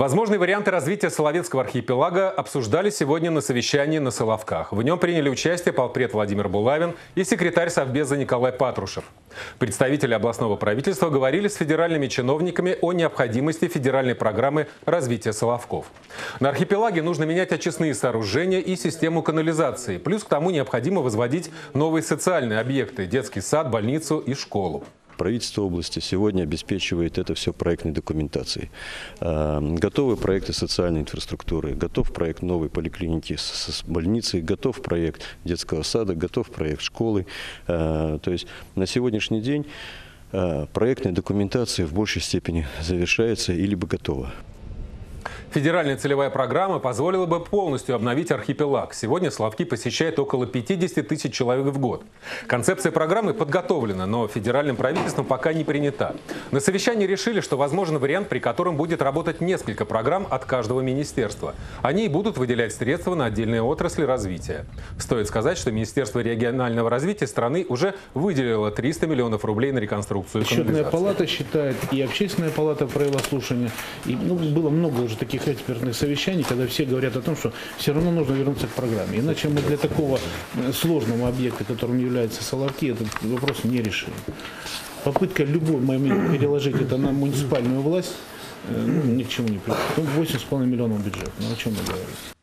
Возможные варианты развития Соловецкого архипелага обсуждали сегодня на совещании на Соловках. В нем приняли участие полпред Владимир Булавин и секретарь Совбеза Николай Патрушев. Представители областного правительства говорили с федеральными чиновниками о необходимости федеральной программы развития Соловков. На архипелаге нужно менять очистные сооружения и систему канализации. Плюс к тому необходимо возводить новые социальные объекты – детский сад, больницу и школу. Правительство области сегодня обеспечивает это все проектной документацией. Готовы проекты социальной инфраструктуры, готов проект новой поликлиники с больницей, готов проект детского сада, готов проект школы. То есть на сегодняшний день проектная документация в большей степени завершается или готова. Федеральная целевая программа позволила бы полностью обновить архипелаг. Сегодня Соловки посещает около 50 тысяч человек в год. Концепция программы подготовлена, но федеральным правительством пока не принята. На совещании решили, что возможен вариант, при котором будет работать несколько программ от каждого министерства. Они и будут выделять средства на отдельные отрасли развития. Стоит сказать, что Министерство регионального развития страны уже выделило 300 миллионов рублей на реконструкцию канализации. Счетная палата считает, и общественная палата провела слушание. И, было много уже таких экспертных совещаний, когда все говорят о том, что все равно нужно вернуться к программе. Иначе мы для такого сложного объекта, которым являются Соловки, этот вопрос не решим. Попытка любой момент переложить это на муниципальную власть ни к чему не приводит. 8,5 миллионов бюджет. Ну о чем мы говорим?